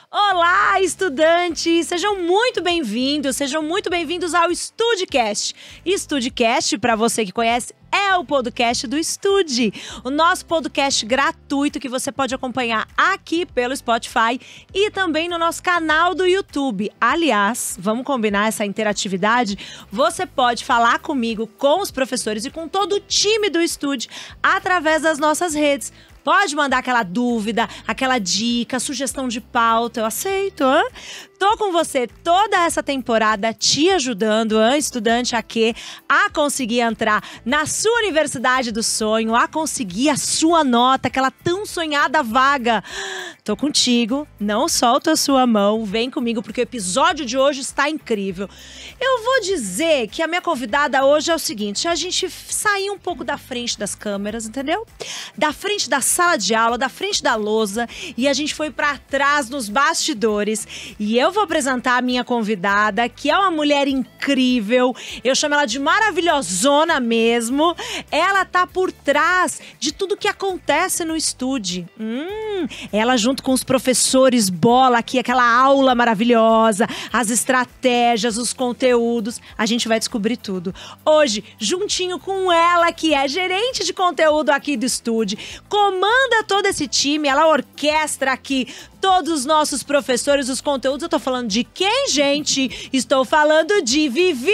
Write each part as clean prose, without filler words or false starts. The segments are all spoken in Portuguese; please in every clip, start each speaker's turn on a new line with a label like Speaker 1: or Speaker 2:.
Speaker 1: Olá, estudantes! Sejam muito bem-vindos ao Studcast. Studcast, para você que conhece, é o podcast do Estude, o nosso podcast gratuito que você pode acompanhar aqui pelo Spotify e também no nosso canal do YouTube. Aliás, vamos combinar essa interatividade? Você pode falar comigo, com os professores e com todo o time do Estude através das nossas redes. Pode mandar aquela dúvida, aquela dica, sugestão de pauta, eu aceito, hein? Tô com você toda essa temporada te ajudando, estudante, a conseguir entrar na sua universidade do sonho, a conseguir a sua nota, aquela tão sonhada vaga. Tô contigo, não solta a sua mão, vem comigo porque o episódio de hoje está incrível. Eu vou dizer que a minha convidada hoje é o seguinte, a gente saiu um pouco da frente das câmeras, entendeu? Da frente da sala de aula, da frente da lousa e a gente foi pra trás nos bastidores. E eu vou apresentar a minha convidada, que é uma mulher incrível. Eu chamo ela de maravilhosona mesmo. Ela tá por trás de tudo que acontece no Estude. Ela junto com os professores bola aqui, aquela aula maravilhosa, as estratégias, os conteúdos. A gente vai descobrir tudo. Hoje, juntinho com ela, que é gerente de conteúdo aqui do Estude, comanda todo esse time, ela orquestra aqui todos os nossos professores, os conteúdos. Eu tô falando de quem, gente? Estou falando de Vivi!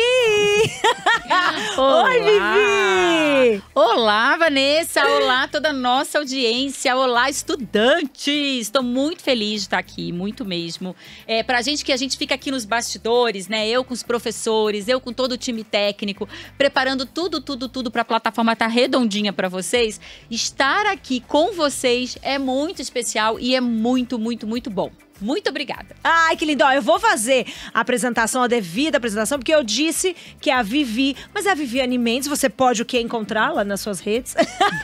Speaker 1: Oi, Vivi!
Speaker 2: Olá, Vanessa! Olá, toda a nossa audiência! Olá, estudantes! Estou muito feliz de estar aqui, muito mesmo. Pra gente que a gente fica aqui nos bastidores, né? Eu com os professores, eu com todo o time técnico, preparando tudo pra plataforma estar redondinha pra vocês. Estar aqui com vocês é muito especial e é muito bom. Muito obrigada.
Speaker 1: Ai, que lindo. Ó, eu vou fazer a apresentação, a devida apresentação, porque eu disse que é a Vivi, mas é a Viviane Mendes. Você pode o quê? Encontrá-la nas suas redes?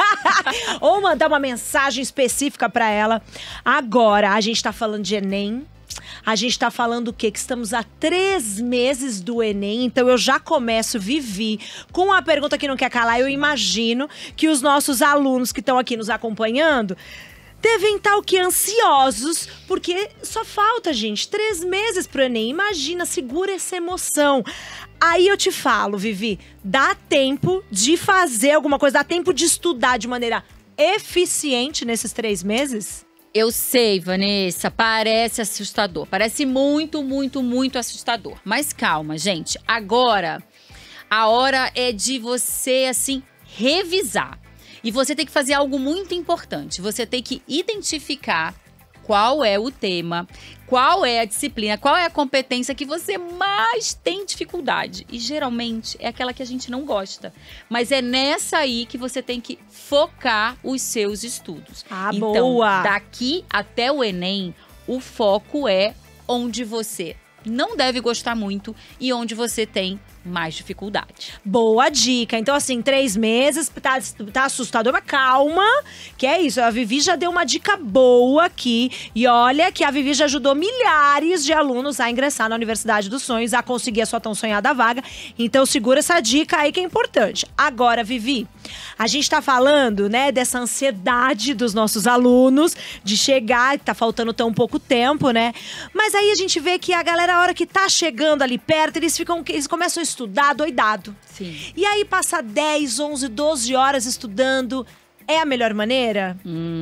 Speaker 1: Ou mandar uma mensagem específica pra ela. Agora, a gente tá falando de Enem. A gente tá falando o quê? Que estamos há 3 meses do Enem, então eu já começo, Vivi, com uma pergunta que não quer calar. Eu imagino que os nossos alunos que estão aqui nos acompanhando devem estar o quê? Ansiosos, porque só falta, gente, 3 meses pro Enem. Imagina, segura essa emoção. Aí eu te falo, Vivi, dá tempo de fazer alguma coisa, dá tempo de estudar de maneira eficiente nesses 3 meses?
Speaker 2: Eu sei, Vanessa, parece assustador. Parece muito assustador. Mas calma, gente. Agora, a hora é de você, assim, revisar. E você tem que fazer algo muito importante. Você tem que identificar qual é o tema, qual é a disciplina, qual é a competência que você mais tem dificuldade. E geralmente é aquela que a gente não gosta. Mas é nessa aí que você tem que focar os seus estudos.
Speaker 1: Então,
Speaker 2: boa! Daqui até o Enem, o foco é onde você não deve gostar muito e onde você tem mais dificuldade.
Speaker 1: Boa dica. Então, assim, 3 meses, tá assustador, mas calma, que é isso. A Vivi já deu uma dica boa aqui. E olha que a Vivi já ajudou milhares de alunos a ingressar na Universidade dos Sonhos, a conseguir a sua tão sonhada vaga. Então, segura essa dica aí que é importante. Agora, Vivi, a gente tá falando, né, dessa ansiedade dos nossos alunos de chegar, tá faltando tão pouco tempo, né? Mas aí a gente vê que a galera, a hora que tá chegando ali perto, eles começam a estudar doidado.
Speaker 2: Sim.
Speaker 1: E aí passa 10, 11, 12 horas estudando. É a melhor maneira?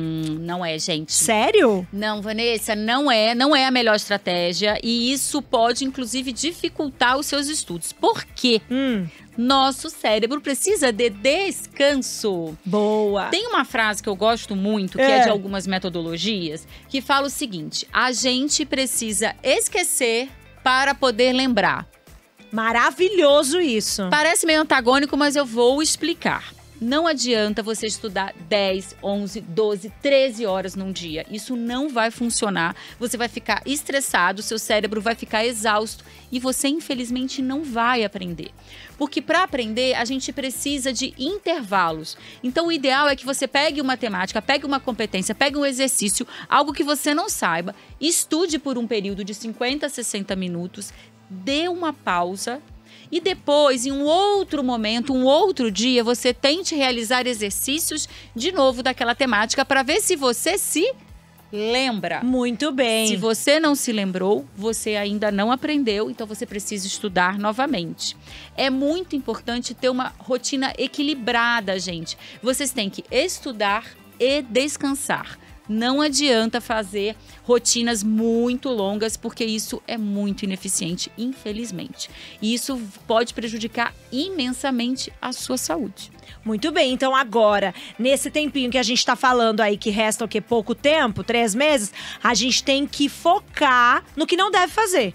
Speaker 2: Não é, gente.
Speaker 1: Sério?
Speaker 2: Não, Vanessa, não é a melhor estratégia. E isso pode, inclusive, dificultar os seus estudos. Por quê? Nosso cérebro precisa de descanso.
Speaker 1: Boa!
Speaker 2: Tem uma frase que eu gosto muito, que é de algumas metodologias, que fala o seguinte: a gente precisa esquecer para poder lembrar.
Speaker 1: Maravilhoso isso.
Speaker 2: Parece meio antagônico, mas eu vou explicar. Não adianta você estudar 10, 11, 12, 13 horas num dia. Isso não vai funcionar. Você vai ficar estressado, seu cérebro vai ficar exausto e você, infelizmente, não vai aprender. Porque para aprender, a gente precisa de intervalos. Então, o ideal é que você pegue uma temática, pegue uma competência, pegue um exercício, algo que você não saiba, estude por um período de 50 a 60 minutos, dê uma pausa e depois, em um outro momento, um outro dia, você tente realizar exercícios de novo daquela temática para ver se você se lembra.
Speaker 1: Muito bem.
Speaker 2: Se você não se lembrou, você ainda não aprendeu, então você precisa estudar novamente. É muito importante ter uma rotina equilibrada, gente. Vocês têm que estudar e descansar. Não adianta fazer rotinas muito longas, porque isso é muito ineficiente, infelizmente. E isso pode prejudicar imensamente a sua saúde.
Speaker 1: Muito bem, então agora, nesse tempinho que a gente tá falando aí, que resta o quê? Pouco tempo, 3 meses, a gente tem que focar no que não deve fazer.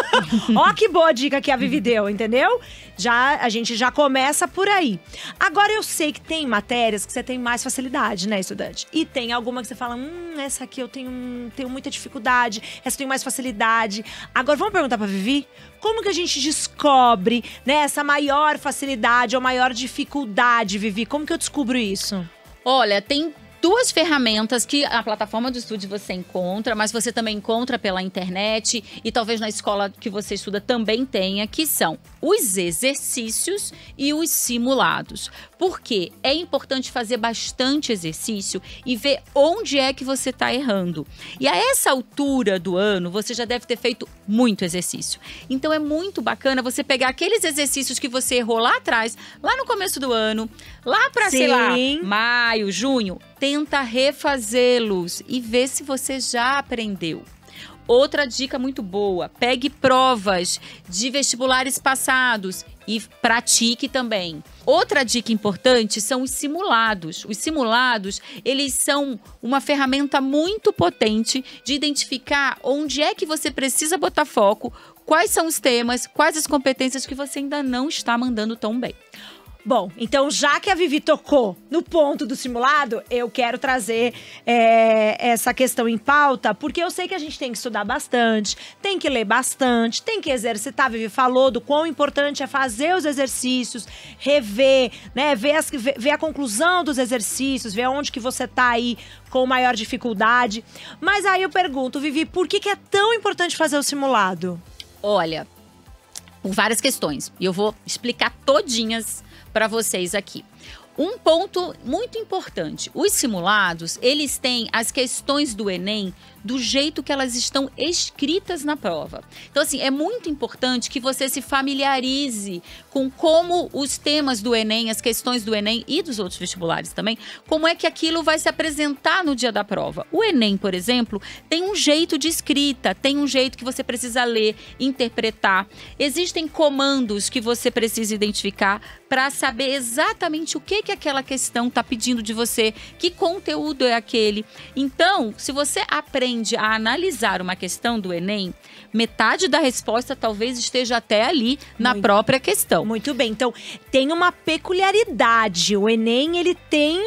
Speaker 1: Ó que boa dica que a Vivi deu, entendeu? A gente já começa por aí. Agora eu sei que tem matérias que você tem mais facilidade, né, estudante? E tem alguma que você fala, essa aqui eu tenho muita dificuldade, essa eu tenho mais facilidade. Agora vamos perguntar pra Vivi, como que a gente descobre, né, essa maior facilidade ou maior dificuldade, Vivi? Como que eu descubro isso?
Speaker 2: Olha, tem 2 ferramentas que a plataforma do Estude você encontra, mas você também encontra pela internet e talvez na escola que você estuda também tenha, que são os exercícios e os simulados. Porque é importante fazer bastante exercício e ver onde é que você está errando. E a essa altura do ano, você já deve ter feito muito exercício. Então é muito bacana você pegar aqueles exercícios que você errou lá atrás, lá no começo do ano, lá para, sei lá, maio, junho, tenta refazê-los e ver se você já aprendeu. Outra dica muito boa, pegue provas de vestibulares passados e pratique também. Outra dica importante são os simulados. Os simulados, eles são uma ferramenta muito potente de identificar onde é que você precisa botar foco, quais são os temas, quais as competências que você ainda não está mandando tão bem.
Speaker 1: Bom, então já que a Vivi tocou no ponto do simulado, eu quero trazer essa questão em pauta, porque eu sei que a gente tem que estudar bastante, tem que ler bastante, tem que exercitar. A Vivi falou do quão importante é fazer os exercícios, rever, né, ver a conclusão dos exercícios, ver onde que você tá aí com maior dificuldade. Mas aí eu pergunto, Vivi, por que é tão importante fazer o simulado?
Speaker 2: Olha, por várias questões, e eu vou explicar todinhas para vocês aqui. Um ponto muito importante, os simulados, eles têm as questões do Enem do jeito que elas estão escritas na prova. Então, assim, é muito importante que você se familiarize com como os temas do Enem, as questões do Enem e dos outros vestibulares também, como é que aquilo vai se apresentar no dia da prova. O Enem, por exemplo, tem um jeito de escrita, tem um jeito que você precisa ler, interpretar. Existem comandos que você precisa identificar para saber exatamente o que aquela questão está pedindo de você, que conteúdo é aquele. Então, se você aprende a analisar uma questão do Enem, metade da resposta talvez esteja até ali na própria questão.
Speaker 1: Muito bem, então tem uma peculiaridade. O Enem, ele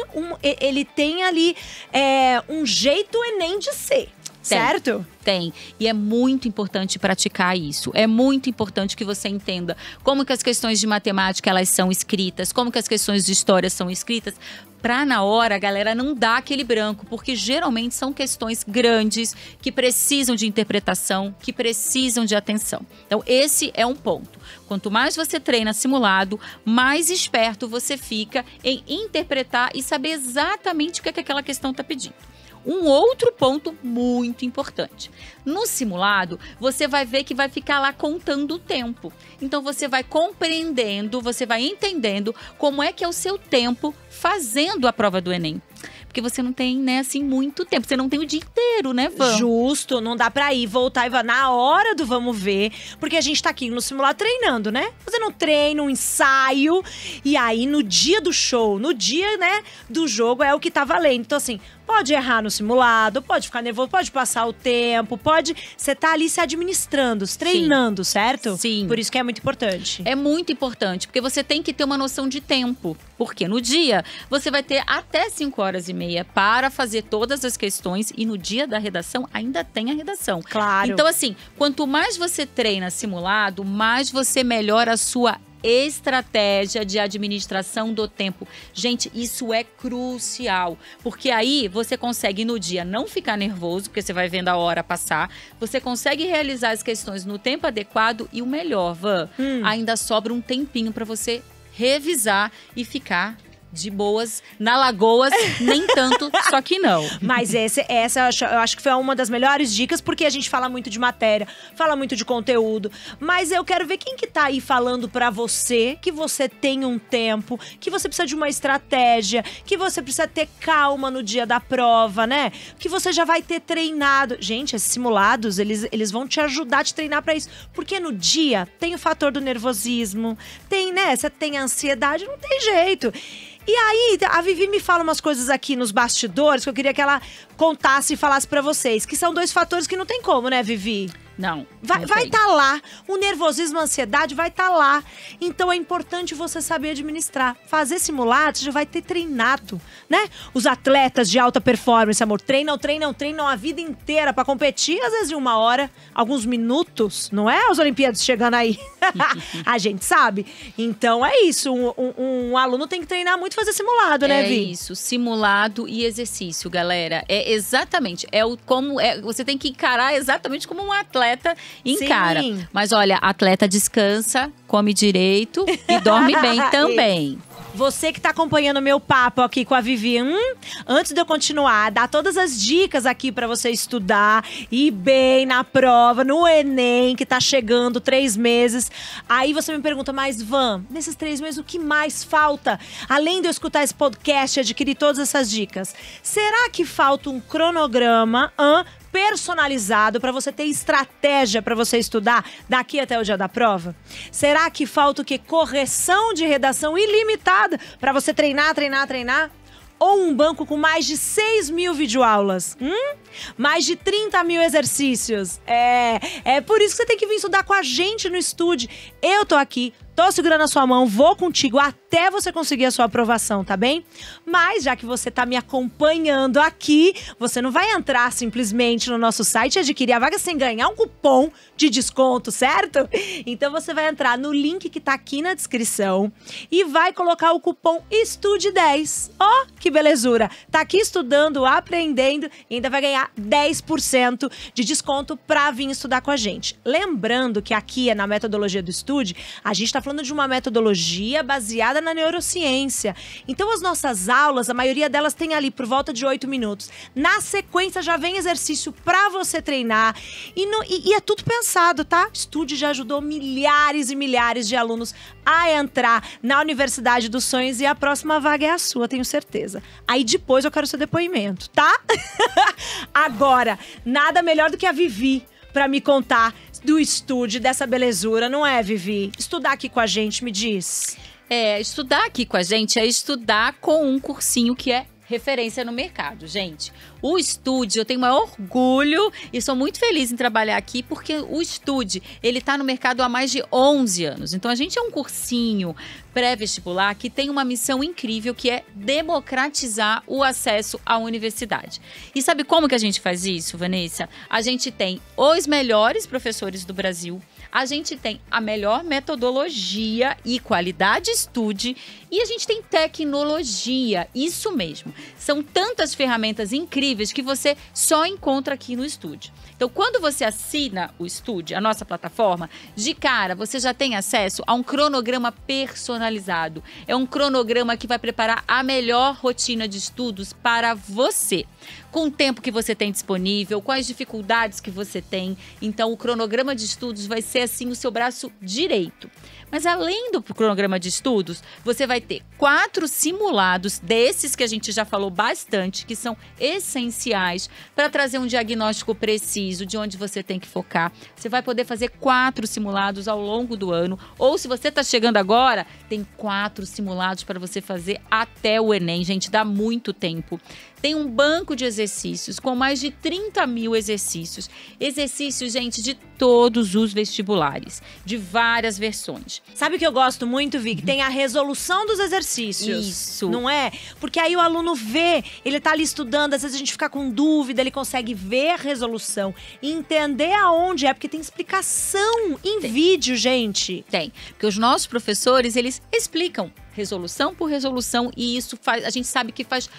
Speaker 1: tem ali um jeito Enem de ser. Certo?
Speaker 2: Tem. E é muito importante praticar isso. É muito importante que você entenda como que as questões de matemática elas são escritas, como que as questões de história são escritas, para na hora a galera não dar aquele branco, porque geralmente são questões grandes que precisam de interpretação, que precisam de atenção. Então esse é um ponto. Quanto mais você treina simulado, mais esperto você fica em interpretar e saber exatamente o que aquela questão está pedindo. Um outro ponto muito importante. No simulado, você vai ver que vai ficar lá contando o tempo. Então, você vai compreendendo, você vai entendendo como é que é o seu tempo fazendo a prova do Enem. Porque você não tem, né, assim, muito tempo. Você não tem o dia inteiro, né, Van?
Speaker 1: Justo, não dá pra ir, voltar e vai na hora do vamos ver. Porque a gente tá aqui no simulado treinando, né? Fazendo um treino, um ensaio. E aí, no dia do show, no dia, né, do jogo, é o que tá valendo. Então, assim, pode errar no simulado, pode ficar nervoso, pode passar o tempo, pode… Você tá ali se administrando, se treinando, certo?
Speaker 2: Sim.
Speaker 1: Por isso que é muito importante.
Speaker 2: É muito importante, porque você tem que ter uma noção de tempo. Porque no dia, você vai ter até 5h30 para fazer todas as questões e no dia da redação ainda tem a redação.
Speaker 1: Claro.
Speaker 2: Então, assim, quanto mais você treina simulado, mais você melhora a sua estratégia de administração do tempo. Gente, isso é crucial, porque aí você consegue no dia não ficar nervoso, porque você vai vendo a hora passar, você consegue realizar as questões no tempo adequado e o melhor, Van, ainda sobra um tempinho para você revisar e ficar De boas, na Lagoas, nem tanto, só que não.
Speaker 1: Mas essa eu acho que foi uma das melhores dicas, porque a gente fala muito de matéria, fala muito de conteúdo. Mas eu quero ver quem que tá aí falando pra você que você tem um tempo, que você precisa de uma estratégia, que você precisa ter calma no dia da prova, né? Que você já vai ter treinado. Gente, esses simulados, eles vão te ajudar a te treinar pra isso. Porque no dia tem o fator do nervosismo, tem, né? Você tem a ansiedade, não tem jeito. E aí, a Vivi me fala umas coisas aqui nos bastidores que eu queria que ela contasse e falasse pra vocês. Que são 2 fatores que não tem como, né, Vivi?
Speaker 2: Não.
Speaker 1: Vai estar lá. O nervosismo, a ansiedade vai estar lá. Então é importante você saber administrar. Fazer simulado, você já vai ter treinado, né? Os atletas de alta performance, amor, treinam a vida inteira pra competir, às vezes em 1 hora, alguns minutos, não é? As Olimpíadas chegando aí. A gente sabe. Então é isso. Um aluno tem que treinar muito e fazer simulado, né, Vi?
Speaker 2: É isso. Simulado e exercício, galera. É exatamente. Você tem que encarar exatamente como um atleta encara.
Speaker 1: Sim.
Speaker 2: Mas olha, atleta descansa, come direito e dorme bem também.
Speaker 1: Você que tá acompanhando o meu papo aqui com a Vivi, antes de eu continuar, dar todas as dicas aqui pra você estudar, ir bem na prova, no Enem, que tá chegando 3 meses. Aí você me pergunta, mas Van, nesses 3 meses o que mais falta? Além de eu escutar esse podcast e adquirir todas essas dicas, será que falta um cronograma personalizado para você ter estratégia para você estudar daqui até o dia da prova? Será que falta o quê? Correção de redação ilimitada para você treinar? Ou um banco com mais de 6.000 videoaulas? Mais de 30.000 exercícios? É por isso que você tem que vir estudar com a gente no Estude. Eu tô aqui, tô segurando a sua mão, vou contigo até você conseguir a sua aprovação, tá bem? Mas já que você tá me acompanhando aqui, você não vai entrar simplesmente no nosso site e adquirir a vaga sem ganhar um cupom de desconto, certo? Então você vai entrar no link que tá aqui na descrição e vai colocar o cupom ESTUDE10. Ó, que belezura! Tá aqui estudando, aprendendo e ainda vai ganhar 10% de desconto pra vir estudar com a gente. Lembrando que aqui na metodologia do Estude, a gente tá falando de uma metodologia baseada na neurociência. Então as nossas aulas, a maioria delas tem ali por volta de 8 minutos. Na sequência já vem exercício pra você treinar e é tudo pensado, tá? Estude já ajudou milhares e milhares de alunos a entrar na Universidade dos Sonhos e a próxima vaga é a sua, tenho certeza. Aí depois eu quero seu depoimento, tá? Agora, nada melhor do que a Vivi pra me contar do Estude, dessa belezura, não é, Vivi? Estudar aqui com a gente, me diz.
Speaker 2: Estudar aqui com a gente é estudar com um cursinho que é referência no mercado, gente. O Estude, eu tenho o maior orgulho e sou muito feliz em trabalhar aqui, porque o Estude, ele tá no mercado há mais de 11 anos. Então, a gente é um cursinho pré-vestibular que tem uma missão incrível, que é democratizar o acesso à universidade. E sabe como que a gente faz isso, Vanessa? A gente tem os melhores professores do Brasil, a gente tem a melhor metodologia e qualidade Estude e a gente tem tecnologia, isso mesmo. São tantas ferramentas incríveis que você só encontra aqui no Estude. Então, quando você assina o Estude, a nossa plataforma, de cara, você já tem acesso a um cronograma personalizado. É um cronograma que vai preparar a melhor rotina de estudos para você. Com o tempo que você tem disponível, com as dificuldades que você tem. Então, o cronograma de estudos vai ser, assim, o seu braço direito. Mas além do cronograma de estudos, você vai ter 4 simulados desses que a gente já falou bastante, que são essenciais para trazer um diagnóstico preciso de onde você tem que focar. Você vai poder fazer 4 simulados ao longo do ano. Ou se você está chegando agora, tem 4 simulados para você fazer até o Enem. Gente, dá muito tempo. Tem um banco de exercícios com mais de 30.000 exercícios. Exercícios, gente, de todos os vestibulares, de várias versões.
Speaker 1: Sabe o que eu gosto muito, Vic? Tem a resolução dos exercícios.
Speaker 2: Isso.
Speaker 1: Não é? Porque aí o aluno vê, ele tá ali estudando, às vezes a gente fica com dúvida, ele consegue ver a resolução, entender aonde é, porque tem explicação em vídeo, gente.
Speaker 2: Tem, porque os nossos professores, eles explicam resolução por resolução e isso faz, a gente sabe que faz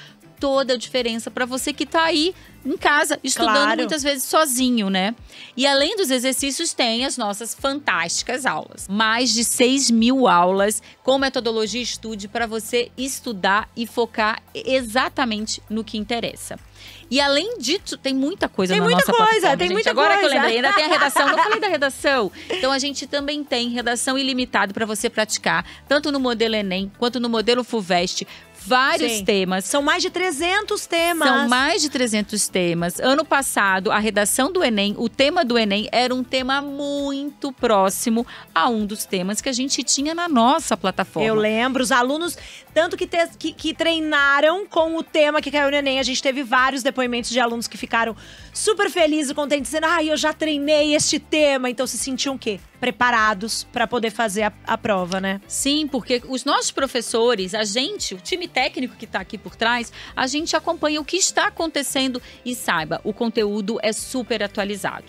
Speaker 2: toda a diferença para você que tá aí em casa, estudando
Speaker 1: Claro.
Speaker 2: muitas vezes sozinho, né? E além dos exercícios, tem as nossas fantásticas aulas. Mais de 6.000 aulas com metodologia Estude para você estudar e focar exatamente no que interessa. E além disso, tem muita coisa
Speaker 1: Tem
Speaker 2: na
Speaker 1: muita
Speaker 2: nossa
Speaker 1: coisa,
Speaker 2: plataforma,
Speaker 1: tem
Speaker 2: gente.
Speaker 1: muita
Speaker 2: Agora que eu
Speaker 1: coisa.
Speaker 2: lembrei, ainda tem a redação. Não falei da redação. Então, a gente também tem redação ilimitada para você praticar, tanto no modelo Enem, quanto no modelo FUVEST. Vários
Speaker 1: Sim.
Speaker 2: temas.
Speaker 1: São mais de 300 temas.
Speaker 2: São mais de 300 temas. Ano passado, a redação do Enem, o tema do Enem, era um tema muito próximo a um dos temas que a gente tinha na nossa plataforma.
Speaker 1: Eu lembro, os alunos, tanto que treinaram com o tema que caiu no Enem. A gente teve vários depoimentos de alunos que ficaram super felizes e contentes, dizendo: eu já treinei este tema. Então se sentiam o quê? Preparados para poder fazer a prova, né?
Speaker 2: Sim, porque os nossos professores, a gente, o time técnico que está aqui por trás, a gente acompanha o que está acontecendo e saiba, o conteúdo é super atualizado.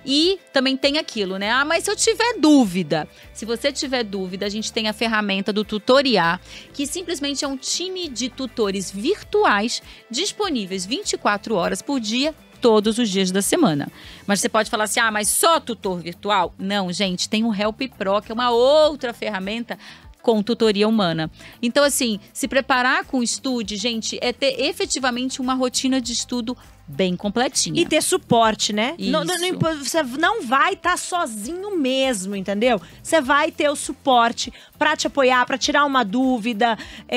Speaker 2: E também tem aquilo, né? Mas se eu tiver dúvida, se você tiver dúvida, a gente tem a ferramenta do Tutoriar, que simplesmente é um time de tutores virtuais disponíveis 24 horas por dia, todos os dias da semana. Mas você pode falar assim, mas só tutor virtual? Não, gente, tem o Help Pro, que é uma outra ferramenta com tutoria humana. Então, assim, se preparar com o Estude, gente, é ter efetivamente uma rotina de estudo bem completinha.
Speaker 1: E ter suporte, né?
Speaker 2: Isso.
Speaker 1: Você não vai estar sozinho mesmo, entendeu? Você vai ter o suporte para te apoiar, para tirar uma dúvida,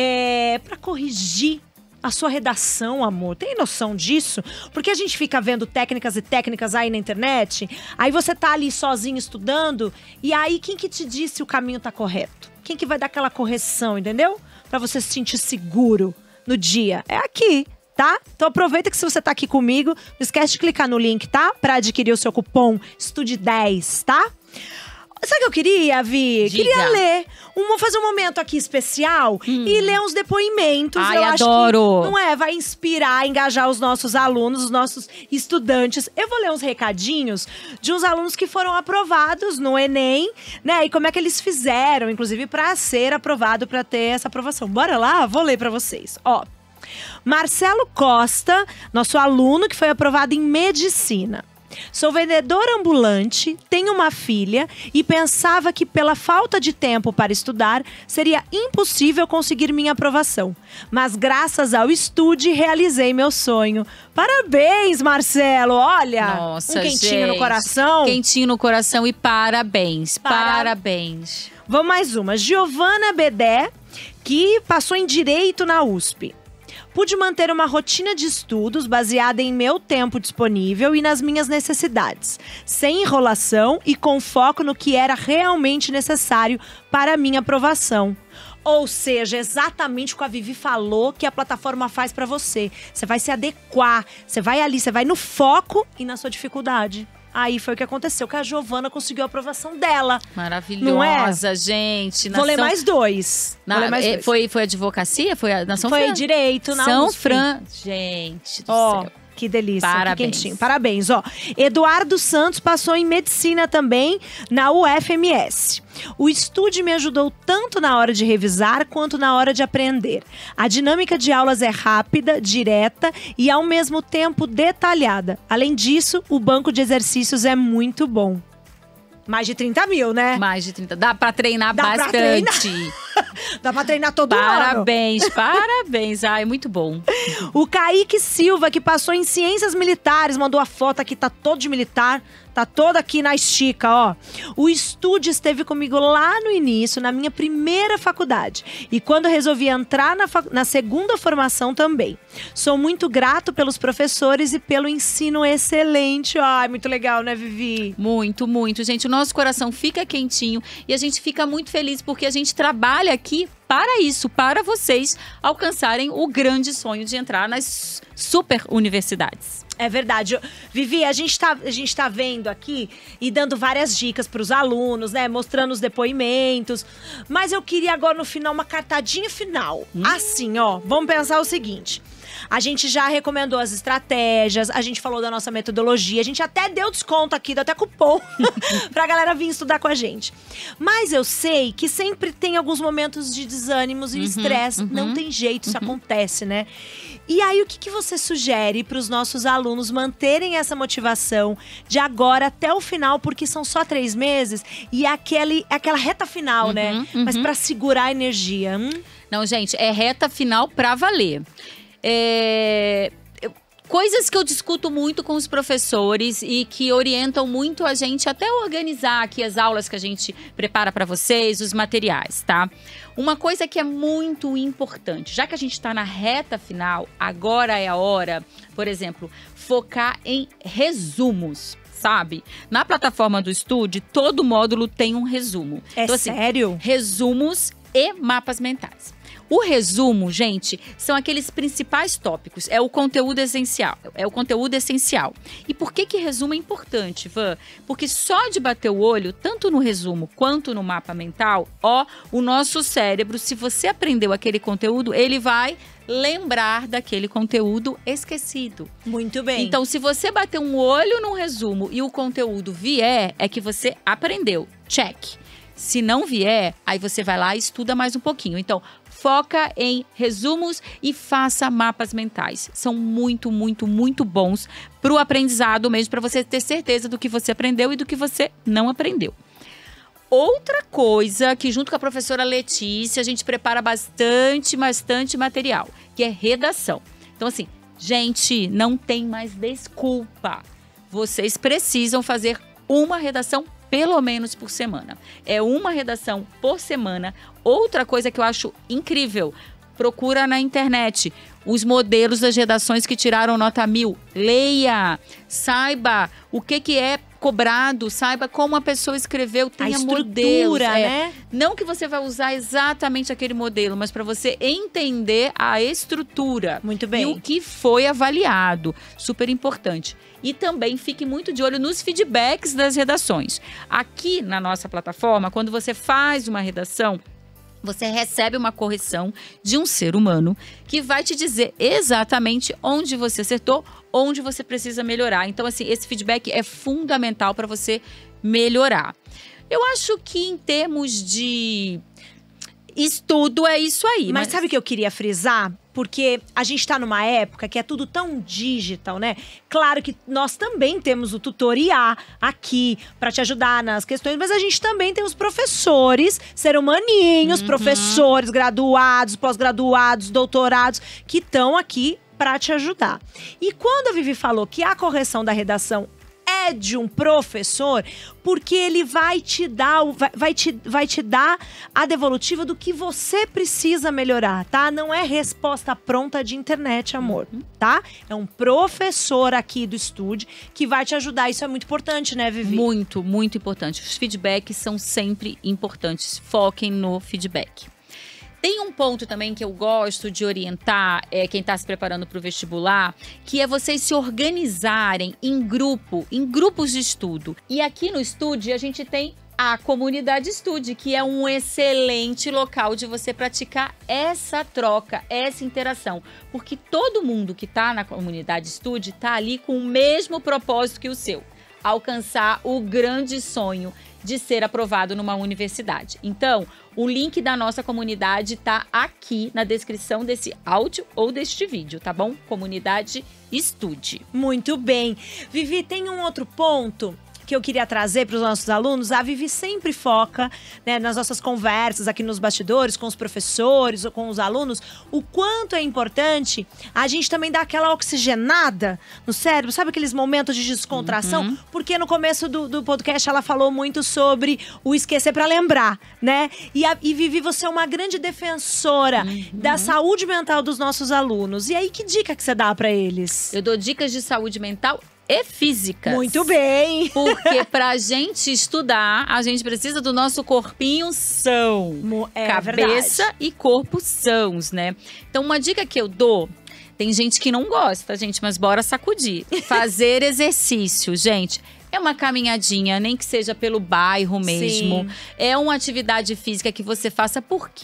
Speaker 1: para corrigir a sua redação, amor. Tem noção disso? Porque a gente fica vendo técnicas e técnicas aí na internet, aí você tá ali sozinho estudando, e aí quem que te disse se o caminho tá correto? Quem que vai dar aquela correção, entendeu? Pra você se sentir seguro no dia. É aqui, tá? Então aproveita que se você tá aqui comigo, não esquece de clicar no link, tá? Pra adquirir o seu cupom Estude10, tá? Sabe o que eu queria, Vi?
Speaker 2: Diga.
Speaker 1: Queria ler. Fazer um momento aqui especial e ler uns depoimentos.
Speaker 2: Ai,
Speaker 1: eu acho
Speaker 2: adoro.
Speaker 1: que, não é? Vai inspirar, engajar os nossos alunos, os nossos estudantes. Eu vou ler uns recadinhos de uns alunos que foram aprovados no Enem, né? E como é que eles fizeram, inclusive, para ser aprovado, para ter essa aprovação. Bora lá? Vou ler para vocês. Ó, Marcelo Costa, nosso aluno que foi aprovado em medicina. Sou vendedor ambulante, tenho uma filha e pensava que pela falta de tempo para estudar, seria impossível conseguir minha aprovação. Mas graças ao Estude, realizei meu sonho. Parabéns, Marcelo! Olha,
Speaker 2: Nossa,
Speaker 1: um quentinho no
Speaker 2: gente.
Speaker 1: coração.
Speaker 2: Quentinho no coração e parabéns. Parabéns.
Speaker 1: Vamos mais uma. Giovana Bedé, que passou em Direito na USP. Pude manter uma rotina de estudos baseada em meu tempo disponível e nas minhas necessidades, sem enrolação e com foco no que era realmente necessário para a minha aprovação. Ou seja, exatamente o que a Vivi falou que a plataforma faz para você. Você vai se adequar, você vai ali, você vai no foco e na sua dificuldade. Aí foi o que aconteceu, que a Giovana conseguiu a aprovação dela.
Speaker 2: Maravilhosa, gente.
Speaker 1: Vou ler mais dois. Vou ler mais dois.
Speaker 2: Foi advocacia? Foi a Nação
Speaker 1: Foi
Speaker 2: Fran?
Speaker 1: Direito na
Speaker 2: São
Speaker 1: USP.
Speaker 2: Fran. Gente do
Speaker 1: Ó,
Speaker 2: céu.
Speaker 1: que delícia,
Speaker 2: Parabéns.
Speaker 1: que quentinho. Parabéns, ó. Eduardo Santos passou em medicina também na UFMS. O Estude me ajudou tanto na hora de revisar quanto na hora de aprender. A dinâmica de aulas é rápida, direta e ao mesmo tempo detalhada. Além disso, o banco de exercícios é muito bom. Mais de 30 mil, né?
Speaker 2: Mais de 30. Dá pra treinar
Speaker 1: Dá pra
Speaker 2: bastante.
Speaker 1: Dá pra treinar todo ano.
Speaker 2: Parabéns, parabéns. Ai, muito bom.
Speaker 1: O Kaique Silva, que passou em Ciências Militares, mandou a foto aqui, tá todo de militar, tá todo aqui na estica, ó. O Estude esteve comigo lá no início, na minha primeira faculdade. E quando resolvi entrar na segunda formação também. Sou muito grato pelos professores e pelo ensino excelente. Ai, muito legal, né, Vivi?
Speaker 2: Muito, muito. Gente, o nosso coração fica quentinho e a gente fica muito feliz porque a gente trabalha aqui para isso, para vocês alcançarem o grande sonho de entrar nas super universidades.
Speaker 1: É verdade. Vivi, a gente tá vendo aqui e dando várias dicas para os alunos, né? Mostrando os depoimentos. Mas eu queria agora no final uma cartadinha final. Assim, ó. Vamos pensar o seguinte. A gente já recomendou as estratégias, a gente falou da nossa metodologia, a gente até deu desconto aqui, deu até cupom pra galera vir estudar com a gente. Mas eu sei que sempre tem alguns momentos de desânimos e estresse. Não tem jeito, isso acontece, né? E aí, o que você sugere para os nossos alunos manterem essa motivação de agora até o final? Porque são só 3 meses e é aquela reta final, né? Mas para segurar a energia.
Speaker 2: Não, gente, é reta final pra valer. Coisas que eu discuto muito com os professores e que orientam muito a gente até organizar aqui as aulas que a gente prepara para vocês, os materiais, tá? Uma coisa que é muito importante, já que a gente está na reta final, agora é a hora, por exemplo, focar em resumos. Sabe? Na plataforma do Estude, todo módulo tem um resumo.
Speaker 1: Então, assim, sério?
Speaker 2: Resumos e mapas mentais. O resumo, gente, são aqueles principais tópicos. É o conteúdo essencial. E por que resumo é importante, Van? Porque só de bater o olho, tanto no resumo quanto no mapa mental, o nosso cérebro, se você aprendeu aquele conteúdo, ele vai lembrar daquele conteúdo esquecido.
Speaker 1: Muito bem.
Speaker 2: Então, se você bater um olho no resumo e o conteúdo vier, é que você aprendeu. Check. Se não vier, aí você vai lá e estuda mais um pouquinho. Então, foca em resumos e faça mapas mentais. São muito, muito, muito bons para o aprendizado mesmo, para você ter certeza do que você aprendeu e do que você não aprendeu. Outra coisa que junto com a professora Letícia, a gente prepara bastante material, que é redação. Então assim, gente, não tem mais desculpa. Vocês precisam fazer uma redação pelo menos por semana. É uma redação por semana. Outra coisa que eu acho incrível, procura na internet os modelos das redações que tiraram nota 1000. Leia, saiba o que é cobrado, saiba como a pessoa escreveu, tenha modelos.
Speaker 1: Né?
Speaker 2: Não que você vai usar exatamente aquele modelo, mas para você entender a estrutura.
Speaker 1: Muito bem.
Speaker 2: E o que foi avaliado. Super importante. E também fique muito de olho nos feedbacks das redações. Aqui na nossa plataforma, quando você faz uma redação, você recebe uma correção de um ser humano que vai te dizer exatamente onde você acertou, onde você precisa melhorar. Então, assim, esse feedback é fundamental para você melhorar. Eu acho que em termos de estudo é isso aí.
Speaker 1: Mas sabe o que eu queria frisar? Porque a gente tá numa época que é tudo tão digital, né? Claro que nós também temos o tutorial aqui para te ajudar nas questões, mas a gente também tem os professores, ser humaninhos, professores graduados, pós-graduados, doutorados, que estão aqui para te ajudar. E quando a Vivi falou que a correção da redação é de um professor, porque ele vai te dar a devolutiva do que você precisa melhorar, tá? Não é resposta pronta de internet, amor, tá? É um professor aqui do Estude que vai te ajudar. Isso é muito importante, né, Vivi?
Speaker 2: Muito, muito importante. Os feedbacks são sempre importantes. Foquem no feedback. Tem um ponto também que eu gosto de orientar quem está se preparando para o vestibular, que é vocês se organizarem em grupos de estudo. E aqui no Estude a gente tem a comunidade Estude, que é um excelente local de você praticar essa troca, essa interação. Porque todo mundo que está na comunidade Estude está ali com o mesmo propósito que o seu. Alcançar o grande sonho de ser aprovado numa universidade. Então, o link da nossa comunidade tá aqui na descrição desse áudio ou deste vídeo, tá bom? Comunidade Estude.
Speaker 1: Muito bem. Vivi, tem um outro ponto que eu queria trazer para os nossos alunos. A Vivi sempre foca, né, nas nossas conversas aqui nos bastidores, com os professores ou com os alunos, o quanto é importante a gente também dar aquela oxigenada no cérebro, sabe aqueles momentos de descontração? Porque no começo do podcast ela falou muito sobre o esquecer para lembrar, né? E Vivi, você é uma grande defensora da saúde mental dos nossos alunos. E aí, que dica que você dá para eles?
Speaker 2: Eu dou dicas de saúde mental e físicas.
Speaker 1: Muito bem!
Speaker 2: Porque pra gente estudar, a gente precisa do nosso corpinho são. Cabeça
Speaker 1: verdade.
Speaker 2: E corpo sãos, né? Então, uma dica que eu dou, tem gente que não gosta, gente, mas bora sacudir. Fazer exercício, gente. É uma caminhadinha, nem que seja pelo bairro mesmo.
Speaker 1: Sim.
Speaker 2: É uma atividade física que você faça, por quê?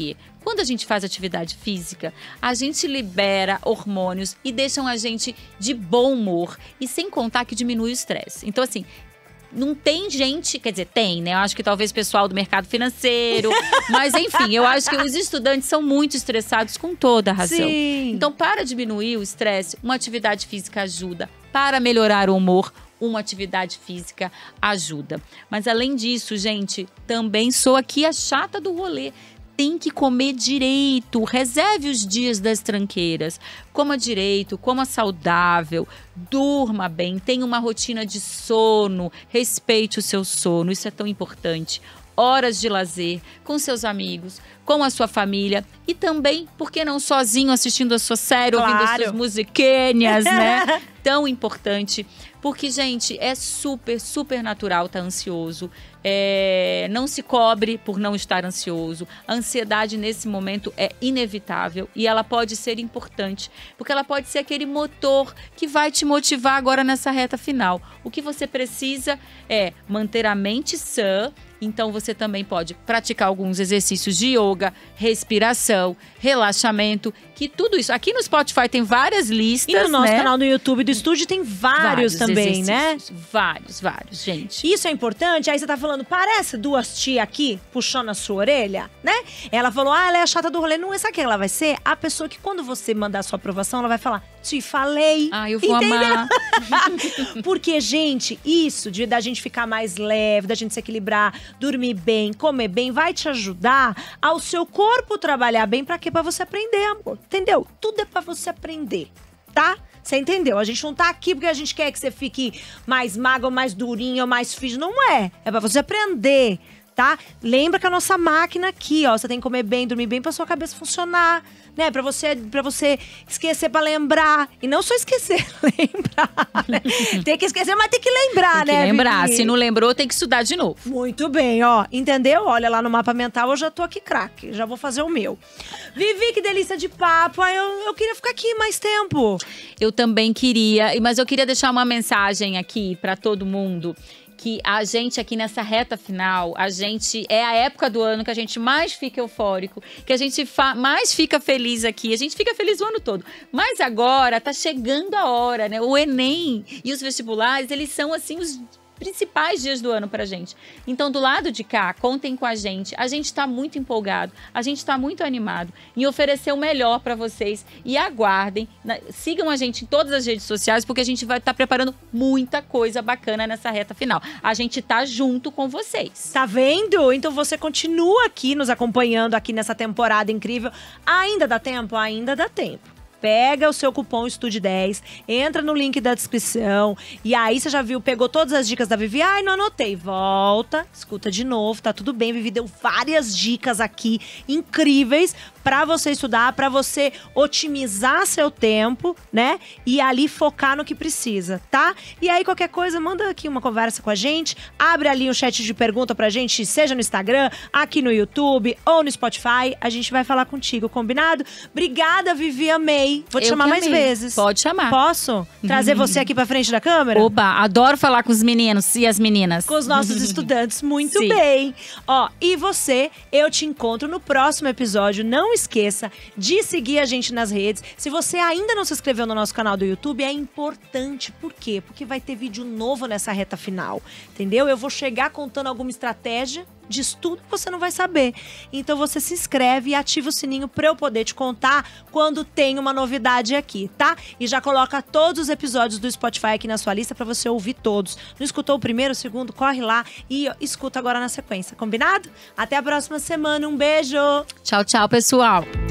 Speaker 2: Quando a gente faz atividade física, a gente libera hormônios e deixam a gente de bom humor. E sem contar que diminui o estresse. Então, assim, não tem gente, quer dizer, tem, né? Eu acho que talvez pessoal do mercado financeiro. Mas, enfim, eu acho que os estudantes são muito estressados com toda a razão.
Speaker 1: Sim.
Speaker 2: Então, para diminuir o estresse, uma atividade física ajuda. Para melhorar o humor, uma atividade física ajuda. Mas, além disso, gente, também sou aqui a chata do rolê. Tem que comer direito, reserve os dias das tranqueiras. Coma direito, coma saudável, durma bem, tenha uma rotina de sono, respeite o seu sono, isso é tão importante. Horas de lazer com seus amigos, com a sua família e também, por que não sozinho assistindo a sua série, ouvindo as suas musiquinhas, né? Tão importante. Porque, gente, é super, super natural estar ansioso. Não se cobre por não estar ansioso. A ansiedade, nesse momento, é inevitável. E ela pode ser importante. Porque ela pode ser aquele motor que vai te motivar agora nessa reta final. O que você precisa é manter a mente sã. Então, você também pode praticar alguns exercícios de yoga, respiração, relaxamento, que tudo isso. Aqui no Spotify tem várias listas,
Speaker 1: E no nosso
Speaker 2: né?
Speaker 1: canal do YouTube do Estúdio tem vários também, né?
Speaker 2: Vários, gente.
Speaker 1: Isso é importante. Aí você tá falando, parece duas tia aqui, puxando a sua orelha, né? Ela falou, ela é a chata do rolê. Não é essa que ela vai ser? A pessoa que quando você mandar a sua aprovação, ela vai falar, te falei.
Speaker 2: Eu vou amar.
Speaker 1: Porque, gente, isso da gente ficar mais leve, da gente se equilibrar, dormir bem, comer bem, vai te ajudar ao seu corpo trabalhar bem. Pra quê? Pra você aprender, amor. Entendeu? Tudo é pra você aprender, tá? Você entendeu? A gente não tá aqui porque a gente quer que você fique mais magra, ou mais durinha, ou mais fit. Não é. É pra você aprender, tá? Lembra que a nossa máquina aqui, ó, você tem que comer bem, dormir bem pra sua cabeça funcionar, né? Pra você esquecer pra lembrar. E não só esquecer, lembrar, né? Tem que esquecer, mas tem que lembrar,
Speaker 2: Tem que
Speaker 1: né,
Speaker 2: lembrar.
Speaker 1: Vivi?
Speaker 2: Se não lembrou, tem que estudar de novo.
Speaker 1: Muito bem, ó. Entendeu? Olha lá no mapa mental, eu já tô aqui craque. Já vou fazer o meu. Vivi, que delícia de papo. Eu queria ficar aqui mais tempo.
Speaker 2: Eu também queria, mas eu queria deixar uma mensagem aqui pra todo mundo. Que a gente aqui nessa reta final, é a época do ano que a gente mais fica eufórico, que a gente mais fica feliz aqui. A gente fica feliz o ano todo. Mas agora tá chegando a hora, né? O Enem e os vestibulares, eles são assim os principais dias do ano pra gente. Então, do lado de cá, contem com a gente. A gente tá muito empolgado, a gente tá muito animado em oferecer o melhor pra vocês. E aguardem, sigam a gente em todas as redes sociais, porque a gente vai estar preparando muita coisa bacana nessa reta final. A gente tá junto com vocês.
Speaker 1: Tá vendo? Então você continua aqui nos acompanhando aqui nessa temporada incrível. Ainda dá tempo? Ainda dá tempo. Pega o seu cupom ESTUDE10, entra no link da descrição. E aí você já viu, pegou todas as dicas da Vivi. Ai, não anotei. Volta, escuta de novo, tá tudo bem. Vivi deu várias dicas aqui incríveis pra você estudar, pra você otimizar seu tempo, né? E ali focar no que precisa, tá? E aí qualquer coisa, manda aqui uma conversa com a gente. Abre ali um chat de pergunta pra gente, seja no Instagram, aqui no YouTube ou no Spotify. A gente vai falar contigo, combinado? Obrigada, Vivi, amei. Vou te chamar mais vezes.
Speaker 2: Pode chamar.
Speaker 1: Posso? Trazer você aqui pra frente da câmera?
Speaker 2: Oba, adoro falar com os meninos e as meninas.
Speaker 1: Com os nossos estudantes, muito
Speaker 2: Sim.
Speaker 1: bem. Ó, e você, eu te encontro no próximo episódio. Não esqueça de seguir a gente nas redes. Se você ainda não se inscreveu no nosso canal do YouTube, é importante. Por quê? Porque vai ter vídeo novo nessa reta final, entendeu? Eu vou chegar contando alguma estratégia de estudo que você não vai saber. Então você se inscreve e ativa o sininho pra eu poder te contar quando tem uma novidade aqui, tá? E já coloca todos os episódios do Spotify aqui na sua lista pra você ouvir todos. Não escutou o primeiro, o segundo? Corre lá e escuta agora na sequência, combinado? Até a próxima semana, um beijo!
Speaker 2: Tchau, tchau, pessoal.